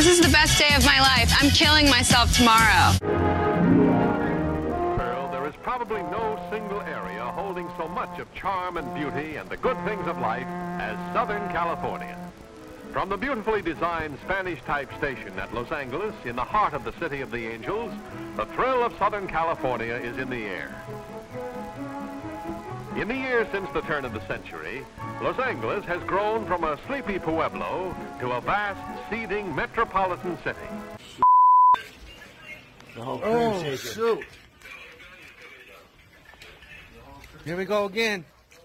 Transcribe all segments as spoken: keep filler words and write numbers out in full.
This is the best day of my life. I'm killing myself tomorrow. Well, there is probably no single area holding so much of charm and beauty and the good things of life as Southern California. From the beautifully designed Spanish-type station at Los Angeles, in the heart of the City of the Angels, the thrill of Southern California is in the air. In the years since the turn of the century, Los Angeles has grown from a sleepy pueblo to a vast, seething metropolitan city. Oh, shoot. Here we go again.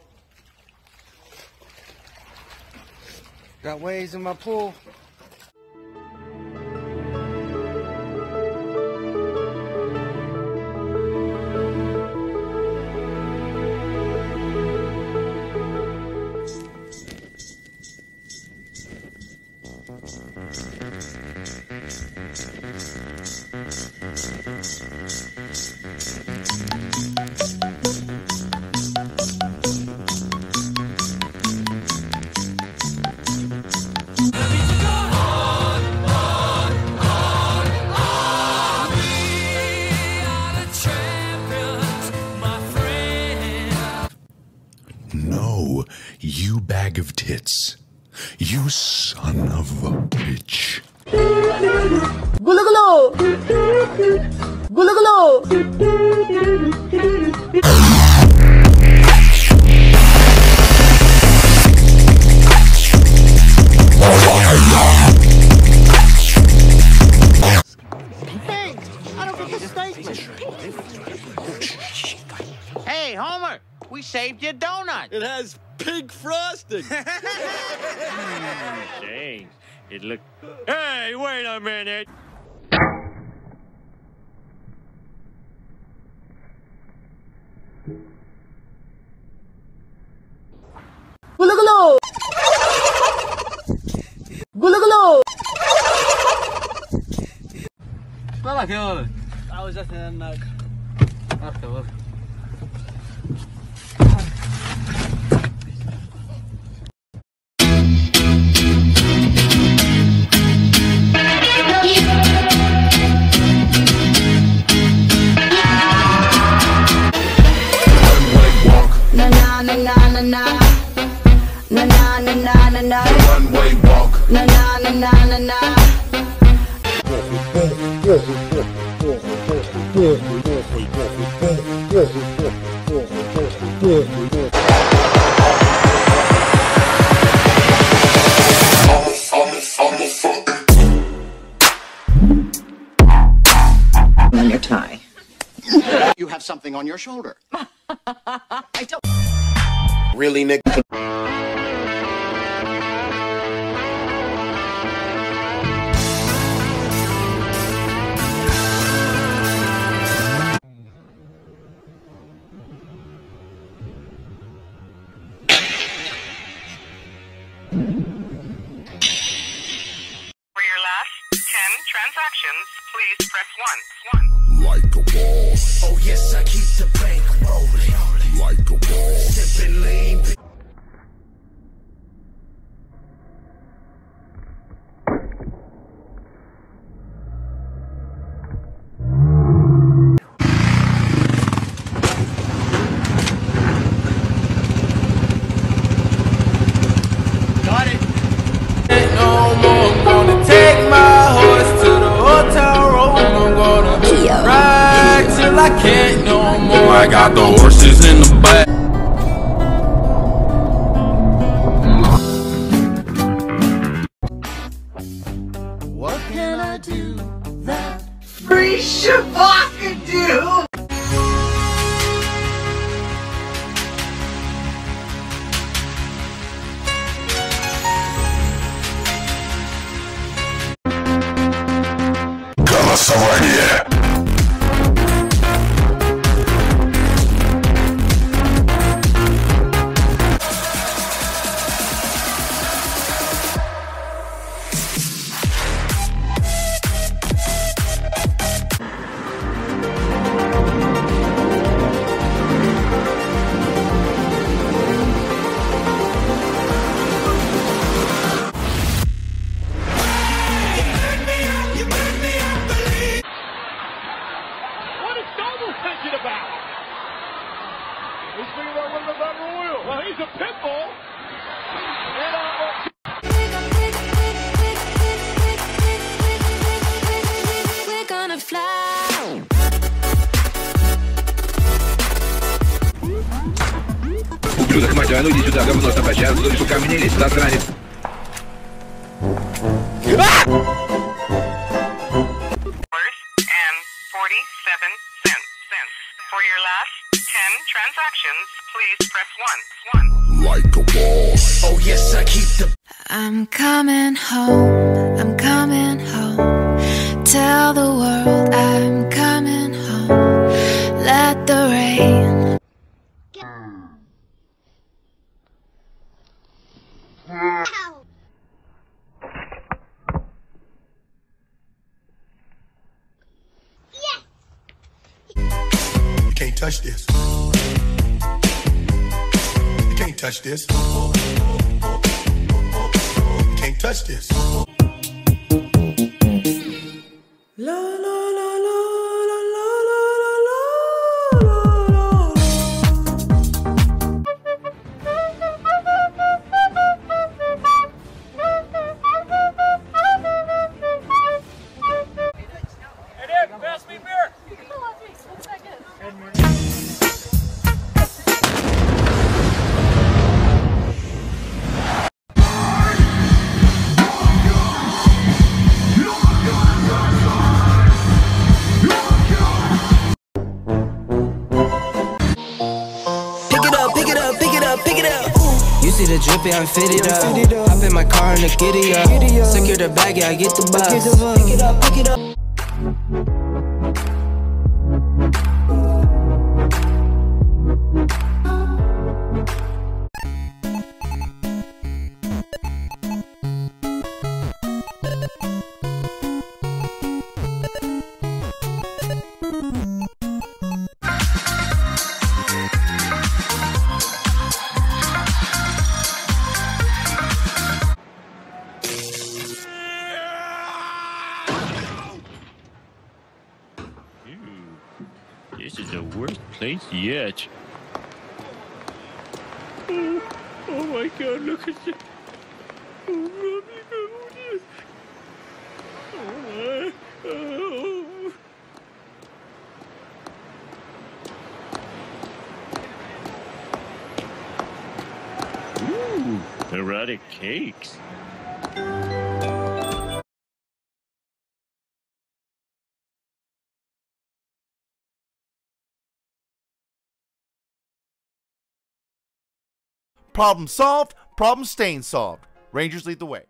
Got waves in my pool. No, you bag of tits. You son of a bitch. Gulu gulu! Gulu gulu! Hey, I don't get the statement. Hey, Homer, we saved your donut. It has pink frosting. Dang, it look. Hey, wait a minute. Gulu gulu! Gulu gulu! Fala aqui, ó. Tava já sendo na. Ah, tá bom. Na na na na na na na na na na na runway walk na na na na na na on your tie. You have something on your shoulder. I don't. Really, Nick? For your last ten transactions, please press one. One. Like a boss. Oh yes, I keep the bank rolling. Like a boss. Sipping lean. Got it. No more, I'm gonna take my horse to the hotel room. I'm gonna ride till I can't no more. I got the horses in the back. What can I do that free Shabbat can do? Голосование. He's thinking about winning the battle royal. Well, he's a pit bull. And I'm We're gonna fly. Ублюдок, мать, а ну иди сюда, говно собачье, а ну, сука, меня лезь, засранец. And forty-seven cents. For your last ten transactions, please press one. One. Like a boss. Oh yes, I keep the. I'm coming home, I'm coming home. Tell the world I'm coming home. Let the rain. You can't touch this. You can't touch this. You can't touch this. La la la la la la la Hey, Nick, pass me beer. You see the drippy, I'm fitted up. Hop in my car and the giddy up. Secure the bag, yeah, I get the bus. Pick it up, pick it up. This is the worst place yet. Oh, oh my God, look at this. Oh, Robbie, oh, yes. Oh, my. Oh. Ooh, erotic cakes. Problem solved, problem stain solved. Rangers lead the way.